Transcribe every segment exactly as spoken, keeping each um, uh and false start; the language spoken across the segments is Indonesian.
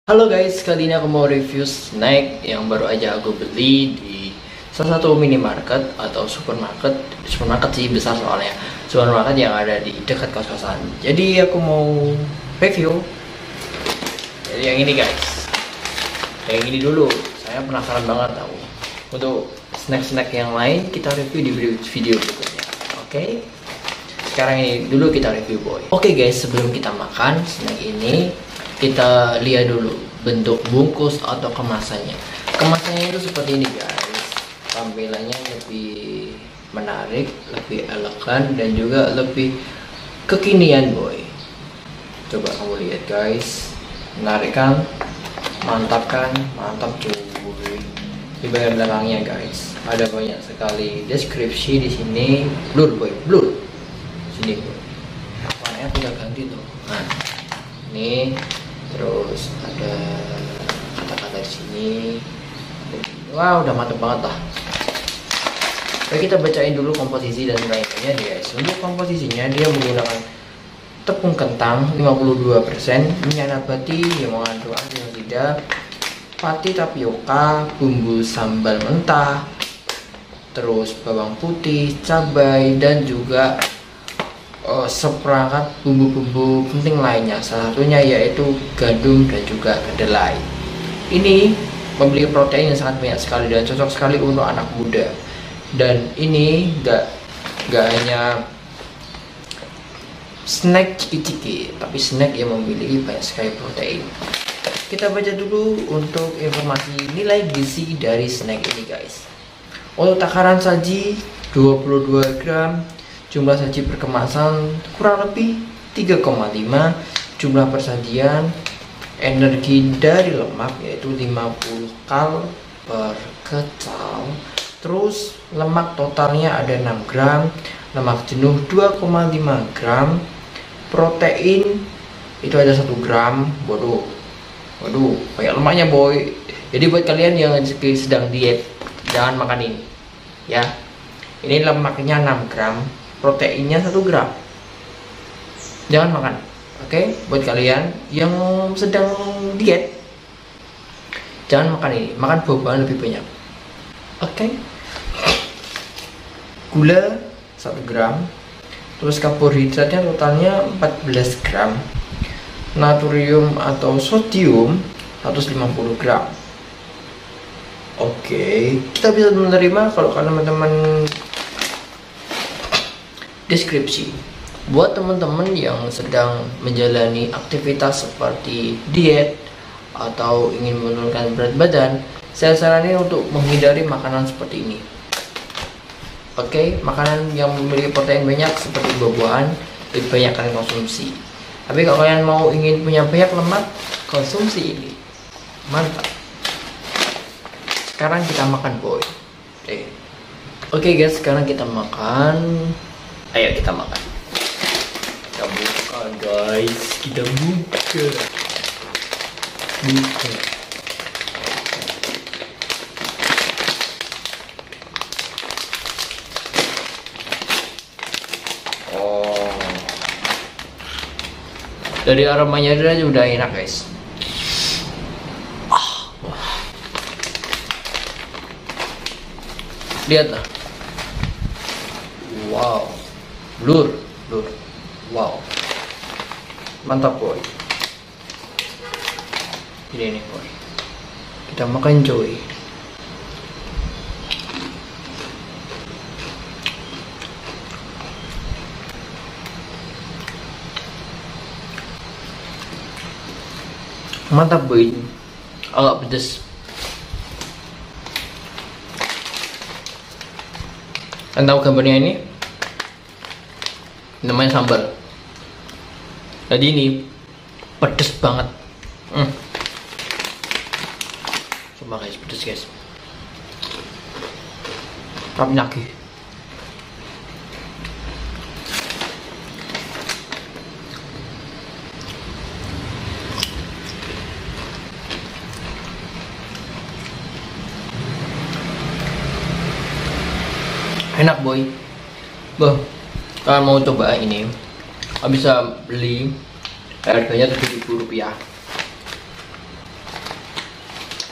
Halo guys, kali ini aku mau review snack yang baru aja aku beli di salah satu minimarket atau supermarket. Supermarket sih besar soalnya, supermarket yang ada di dekat kos-kosan. Jadi aku mau review. Jadi yang ini guys, yang ini dulu. Saya penasaran banget tahu. Untuk snack-snack yang lain kita review di video, video berikutnya. Oke? Okay? Sekarang ini dulu kita review boy. Oke okay guys, sebelum kita makan snack ini, kita lihat dulu bentuk bungkus atau kemasannya. Kemasannya itu seperti ini guys. Tampilannya lebih menarik, lebih elegan, dan juga lebih kekinian boy. Coba kamu lihat guys, menarik kan? Mantap kan? Mantap cuy. Di bagian belakangnya guys, ada banyak sekali deskripsi di sini. Blur boy, blur. Sini boy. Warnanya tinggal ganti tuh. Nah, ini. Terus ada kata-kata di sini. Wah, udah mantep banget lah. Oke, kita bacain dulu komposisi dan lainnya guys. Untuk komposisinya dia menggunakan tepung kentang lima puluh dua persen, minyak nabati yang mengandung antiosida, pati tapioka, bumbu sambal mentah, terus bawang putih, cabai, dan juga Uh, seperangkat bumbu-bumbu penting lainnya, salah satunya yaitu gandum dan juga kedelai. Ini memiliki protein yang sangat banyak sekali dan cocok sekali untuk anak muda. Dan ini gak, gak hanya snack ciki-ciki, tapi snack yang memiliki banyak sekali protein. Kita baca dulu untuk informasi nilai gizi dari snack ini guys. Untuk takaran saji dua puluh dua gram, jumlah saji per kemasan kurang lebih tiga koma lima, jumlah persajian, energi dari lemak yaitu lima puluh kal per kecal, terus lemak totalnya ada enam gram, lemak jenuh dua koma lima gram, protein itu ada satu gram. Waduh, waduh, banyak lemaknya boy. Jadi buat kalian yang sedang diet, jangan makan ini ya. Ini lemaknya enam gram, proteinnya satu gram. Jangan makan. Oke, okay? Buat kalian yang sedang diet, jangan makan ini, makan buah-buahan lebih banyak. Oke. Okay? Gula satu gram. Terus karbohidratnya totalnya empat belas gram. Natrium atau sodium seratus lima puluh gram. Oke, okay. Kita bisa menerima kalau teman-teman deskripsi. Buat teman-teman yang sedang menjalani aktivitas seperti diet atau ingin menurunkan berat badan, saya saranin untuk menghindari makanan seperti ini. Oke, okay? Makanan yang memiliki protein banyak seperti buah-buahan lebih banyak kalian konsumsi. Tapi kalau kalian mau ingin punya banyak lemak, konsumsi ini. Mantap. Sekarang kita makan boy. Oke. Okay. Oke okay guys, sekarang kita makan. Ayo kita makan. Kita buka guys. Kita buka. Buka. Oh. Dari aromanya aja udah enak guys. Ah. Lihatlah. Wow. Blur, blur, wow, mantap boy. Ini nih boy, kita makan coy. Mantap boy, agak pedas. Kalian tahu gambarnya ini? Namanya sambal. Jadi ini pedes banget. hmm. Coba guys, pedes guys. Tapi lagi enak boy. Boh, kalian mau coba ini, bisa beli harganya tujuh ribu rupiah.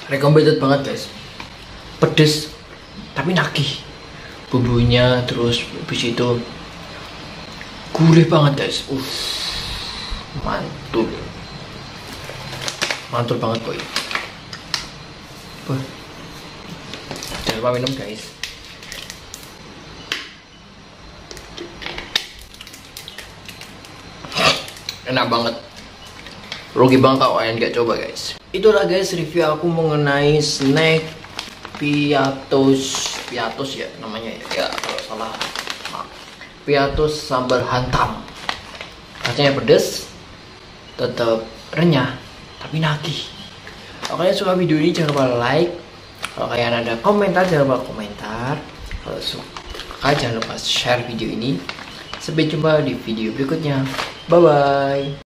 recommended banget guys. Pedes tapi nagih bumbunya, terus habis itu gurih banget guys. Uh, mantul, mantul banget boy. Boy, jangan lupa minum guys. Enak banget, rugi banget kalau kalian gak coba guys. Itulah guys review aku mengenai snack piatos, piatos ya namanya ya, ya kalau salah nah, piatos sambal hantam. Rasanya pedas, tetap renyah, tapi nagih. Kalau kalian suka video ini jangan lupa like. Kalau kalian ada komentar jangan lupa komentar. Kalau suka jangan lupa share video ini. Sampai jumpa di video berikutnya. Bye bye.